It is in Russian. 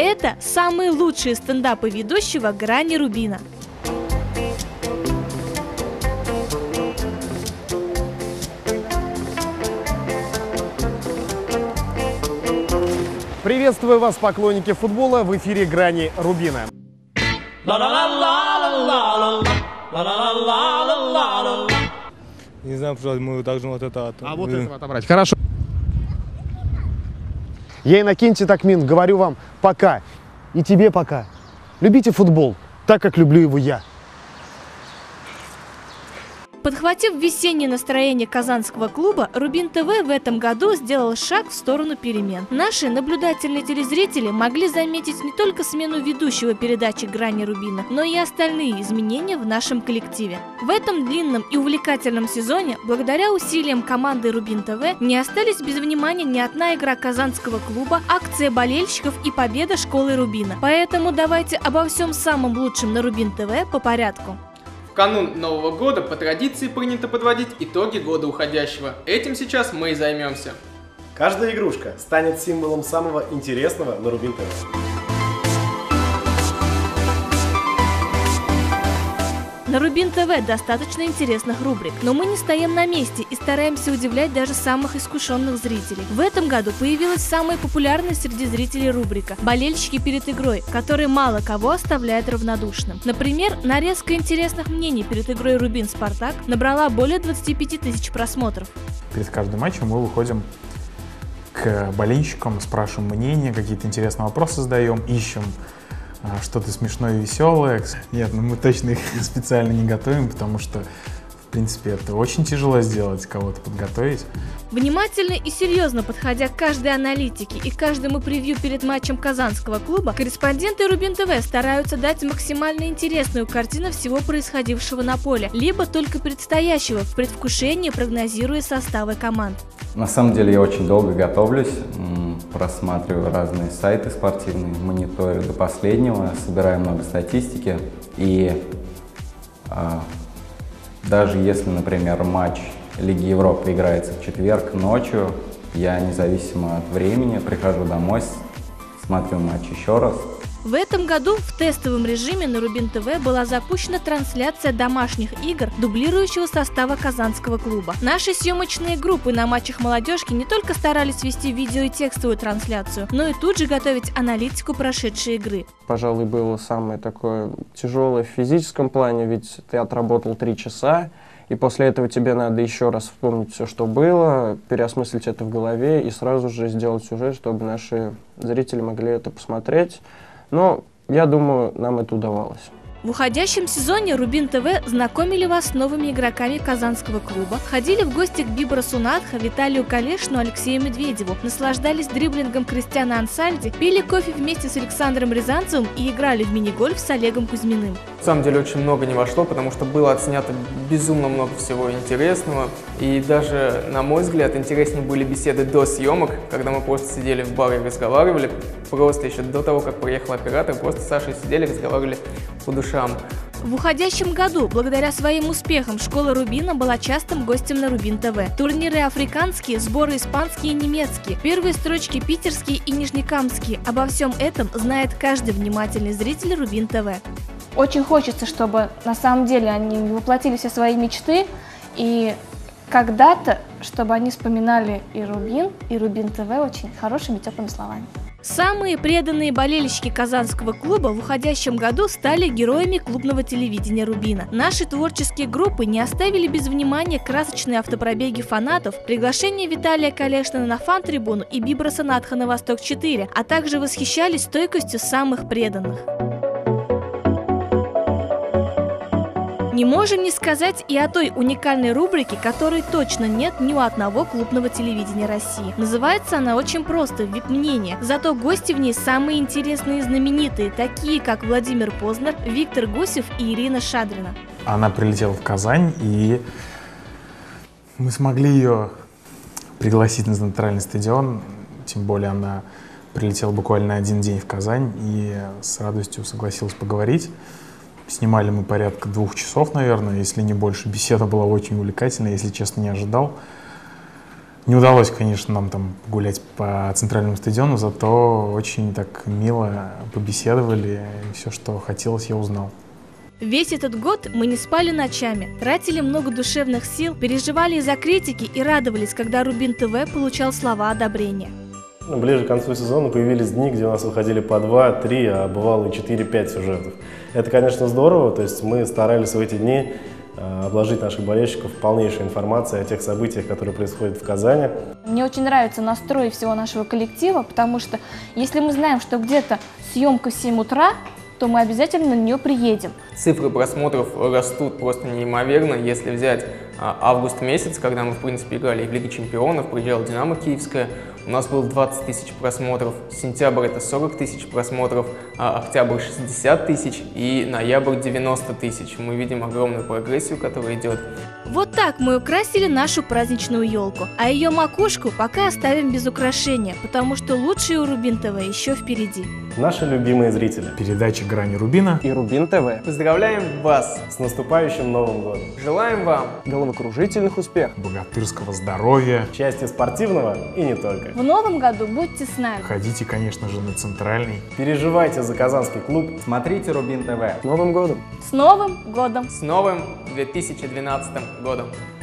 Это самые лучшие стендапы ведущего «Грани Рубина». Приветствую вас, поклонники футбола, в эфире «Грани Рубина». Не знаю, пожалуй, мы должны вот это... Вот этого отобрать. Хорошо. Я Иннокентий Такмин, говорю вам пока. И тебе пока. Любите футбол так, как люблю его я. Подхватив весеннее настроение казанского клуба, Рубин ТВ в этом году сделал шаг в сторону перемен. Наши наблюдательные телезрители могли заметить не только смену ведущего передачи «Грани Рубина», но и остальные изменения в нашем коллективе. В этом длинном и увлекательном сезоне, благодаря усилиям команды Рубин ТВ, не остались без внимания ни одна игра казанского клуба, акция болельщиков и победа школы Рубина. Поэтому давайте обо всем самом лучшем на Рубин ТВ по порядку. В канун Нового года по традиции принято подводить итоги года уходящего. Этим сейчас мы и займемся. Каждая игрушка станет символом самого интересного на Рубин ТВ. На Рубин ТВ достаточно интересных рубрик, но мы не стоим на месте и стараемся удивлять даже самых искушенных зрителей. В этом году появилась самая популярная среди зрителей рубрика «Болельщики перед игрой», которая мало кого оставляет равнодушным. Например, нарезка интересных мнений перед игрой Рубин-Спартак набрала более 25 тысяч просмотров. Перед каждым матчем мы выходим к болельщикам, спрашиваем мнение, какие-то интересные вопросы задаем, ищем что-то смешное и веселое. Нет, ну мы точно их специально не готовим, потому что, в принципе, это очень тяжело сделать, кого-то подготовить. Внимательно и серьезно подходя к каждой аналитике и каждому превью перед матчем казанского клуба, корреспонденты Рубин ТВ стараются дать максимально интересную картину всего происходившего на поле, либо только предстоящего в предвкушении, прогнозируя составы команд. На самом деле я очень долго готовлюсь, просматриваю разные сайты спортивные, мониторю до последнего, собираю много статистики. И даже если, например, матч Лиги Европы играется в четверг ночью, я независимо от времени прихожу домой, смотрю матч еще раз. В этом году в тестовом режиме на Рубин ТВ была запущена трансляция домашних игр дублирующего состава казанского клуба. Наши съемочные группы на матчах молодежки не только старались вести видео и текстовую трансляцию, но и тут же готовить аналитику прошедшей игры. Пожалуй, было самое такое тяжелое в физическом плане, ведь ты отработал 3 часа, и после этого тебе надо еще раз вспомнить все, что было, переосмыслить это в голове и сразу же сделать сюжет, чтобы наши зрители могли это посмотреть. Но, я думаю, нам это удавалось. В уходящем сезоне Рубин ТВ знакомили вас с новыми игроками казанского клуба, ходили в гости к Бибрасу Надха, Виталию Калешину, Алексею Медведеву, наслаждались дриблингом Кристиана Ансальди, пили кофе вместе с Александром Рязанцевым и играли в мини-гольф с Олегом Кузьминым. На самом деле очень много не вошло, потому что было отснято безумно много всего интересного. И даже, на мой взгляд, интереснее были беседы до съемок, когда мы просто сидели в баре и разговаривали. Просто еще до того, как приехал оператор, просто с Сашей сидели и разговаривали по душам. В уходящем году, благодаря своим успехам, школа Рубина была частым гостем на Рубин ТВ. Турниры африканские, сборы испанские и немецкие, первые строчки питерские и нижнекамские. Обо всем этом знает каждый внимательный зритель Рубин ТВ. Очень хочется, чтобы на самом деле они воплотили все свои мечты, и когда-то, чтобы они вспоминали и Рубин ТВ очень хорошими, теплыми словами. Самые преданные болельщики казанского клуба в уходящем году стали героями клубного телевидения Рубина. Наши творческие группы не оставили без внимания красочные автопробеги фанатов, приглашение Виталия Калешина на фан-трибуну и Бибраса Надха на Восток-4, а также восхищались стойкостью самых преданных. Не можем не сказать и о той уникальной рубрике, которой точно нет ни у одного клубного телевидения России. Называется она очень просто «Вип-мнение». Зато гости в ней самые интересные и знаменитые, такие как Владимир Познер, Виктор Гусев и Ирина Шадрина. Она прилетела в Казань, и мы смогли ее пригласить на центральный стадион. Тем более она прилетела буквально 1 день в Казань и с радостью согласилась поговорить. Снимали мы порядка 2 часов, наверное, если не больше. Беседа была очень увлекательная, если честно, не ожидал. Не удалось, конечно, нам там гулять по центральному стадиону, зато очень так мило побеседовали, и все, что хотелось, я узнал. Весь этот год мы не спали ночами, тратили много душевных сил, переживали из-за критики и радовались, когда Рубин ТВ получал слова одобрения. Ближе к концу сезона появились дни, где у нас выходили по 2, 3, а бывало и 4-5 сюжетов. Это, конечно, здорово, то есть мы старались в эти дни обложить наших болельщиков полнейшей информацией о тех событиях, которые происходят в Казани. Мне очень нравится настрой всего нашего коллектива, потому что если мы знаем, что где-то съемка в 7 утра, то мы обязательно на нее приедем. Цифры просмотров растут просто неимоверно. Если взять август месяц, когда мы, в принципе, играли и в Лиге Чемпионов, приезжала «Динамо» Киевская, у нас было 20 тысяч просмотров, сентябрь — это 40 тысяч просмотров, октябрь — 60 тысяч и ноябрь — 90 тысяч. Мы видим огромную прогрессию, которая идет. Вот так мы украсили нашу праздничную елку, а ее макушку пока оставим без украшения, потому что лучшее у Рубин ТВ еще впереди. Наши любимые зрители. Передача «Грани Рубина» И Рубин ТВ. Поздравляем вас! С наступающим Новым годом! Желаем вам Головокружительных успехов. богатырского здоровья. Счастья спортивного и не только. В новом году будьте с нами. Ходите, конечно же, на центральный. Переживайте за Казанский клуб. Смотрите Рубин ТВ. С Новым годом! С Новым годом! с новым 2012 годом!